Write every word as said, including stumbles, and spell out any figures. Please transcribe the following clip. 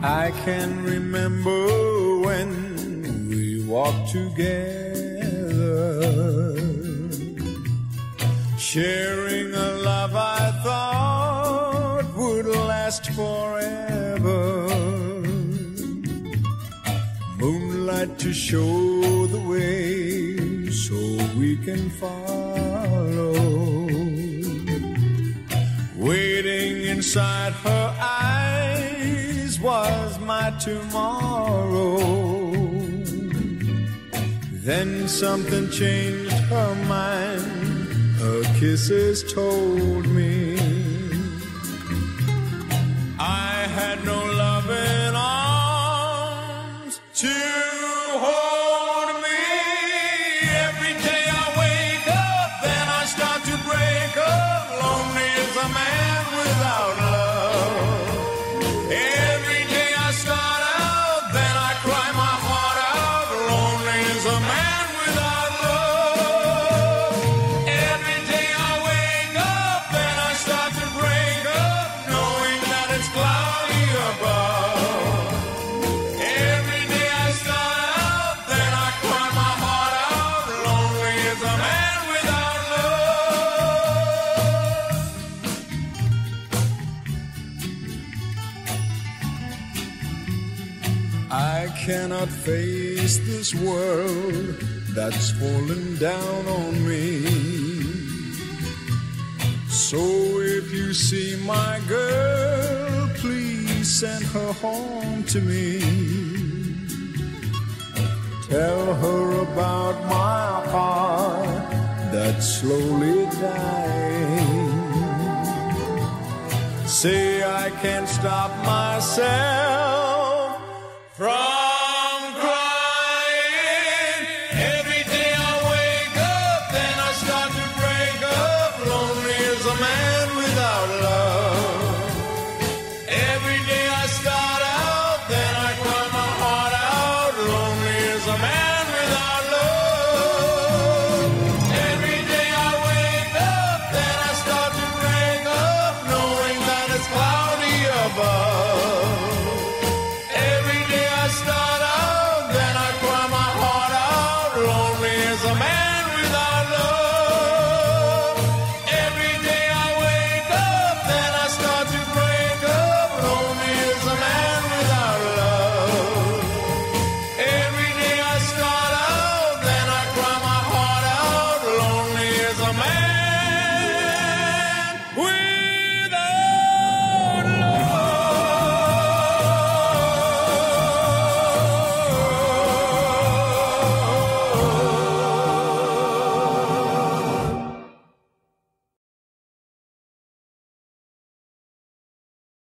I can remember when we walked together, sharing a love I thought would last forever. Moonlight to show the way so we can follow. Waiting inside her eyes was my tomorrow. Then something changed her mind, her kisses told me I had no loving arms to hold me. Every day I wake up, then I start to break up. Lonely as a man without love. Every day I start out, then I cry my heart out. Lonely as a man without love. Every day I wake up, then I start to break up, knowing that it's cloudy above. Every day I start out, then I cry my heart out. Lonely as a man without love. I cannot face this world that's fallen down on me. So if you see my girl, please send her home to me. Tell her about my heart that's slowly dying. Say I can't stop myself